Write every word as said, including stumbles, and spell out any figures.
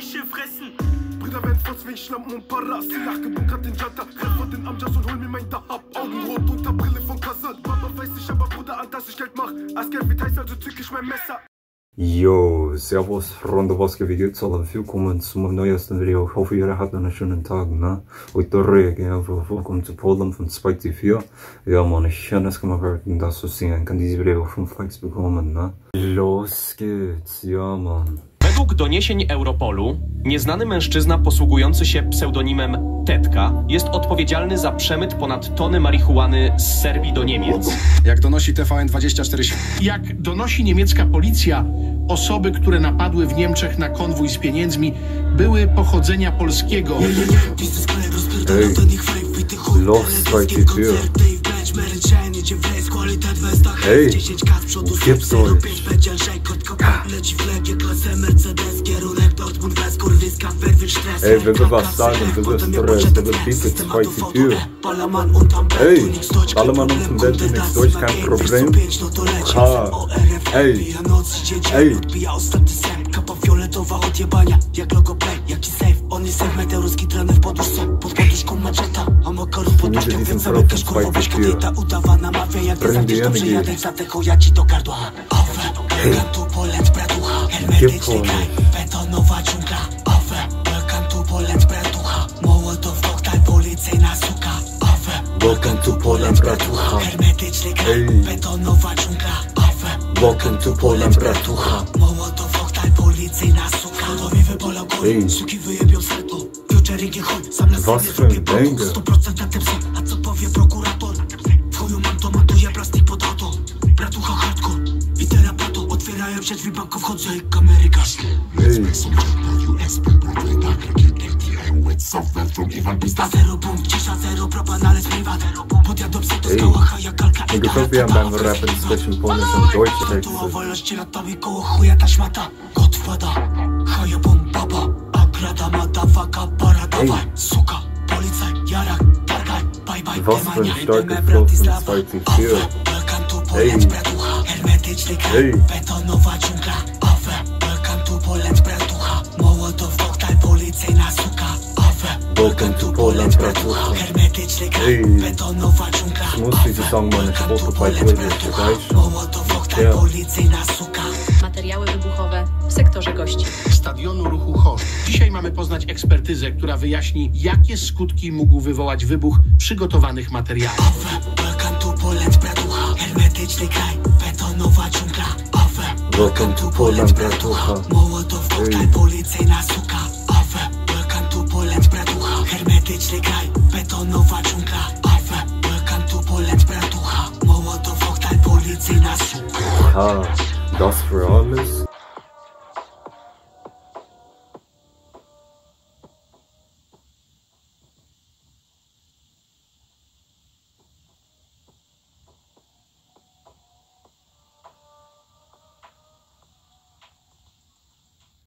Fische fressen. Brüder werden fast wegen Schlampen und Paras. Die nachgebunkert den Janta, Treffer den Amjas und hol mir mein Dahab. Augenrot unter Brille von Kassan. Papa weiß nicht, aber Bruder, an dass ich Geld mach. Als Geld wird heiß, also zück ich mein Messer. Yo, servus Freunde, was geht, wie geht's alle? Willkommen zu meinem neuesten Video. Ich hoffe, ihr hattet einen schönen Tag, ne? Heute reagieren einfach willkommen zu Polen von Spike vier. Ja, man, ich schön, dass gemacht werden, das zu sehen. Kann dieses Video fünf Likes bekommen, ne? Los geht's, ja, man. Według doniesień Europolu, nieznany mężczyzna posługujący się pseudonimem Tetka jest odpowiedzialny za przemyt ponad tony marihuany z Serbii do Niemiec. Jak donosi T V N dwadzieścia cztery. Jak donosi niemiecka policja, osoby, które napadły w Niemczech na konwój z pieniędzmi, były pochodzenia polskiego. Ej, los Spike vier. Ej, gibt's euch? Ej, wy wy was sagen, wy wy stres, wy wy bietet Spike vier. Ej, alle Mann uns im Bett nichts durch, kein Problem. Ha, ej, ej. Nigdy diesen Frau von Spike vier. Bring die Energie. Hey, gib euch. Welcome to Poland, bratucha. Ej, welcome to Poland, bratucha. Ej, was für ein Banger. Ej. Ej, ich hoffe, wir haben beim Rappen zwischen Polnisch und Deutsch Texte. Ey, was für ein starker Flow von Spike vier. Ey, ey. Welcome to Poland, bratucha. Ej, ich muss diese Song meine Spotify Playlist ja. Materiały wybuchowe w sektorze gości. Stadionu ruchu Chorzów. Dzisiaj mamy poznać ekspertyzę, która wyjaśni, jakie skutki mógł wywołać wybuch przygotowanych materiałów. Welcome to Poland, bratucha. Ej. Hermetyczny kraj, betonowa dżungla. Welcome to Poland, bratucha. Mołotow, koktajl, policyjna suka. Ha, das für alles.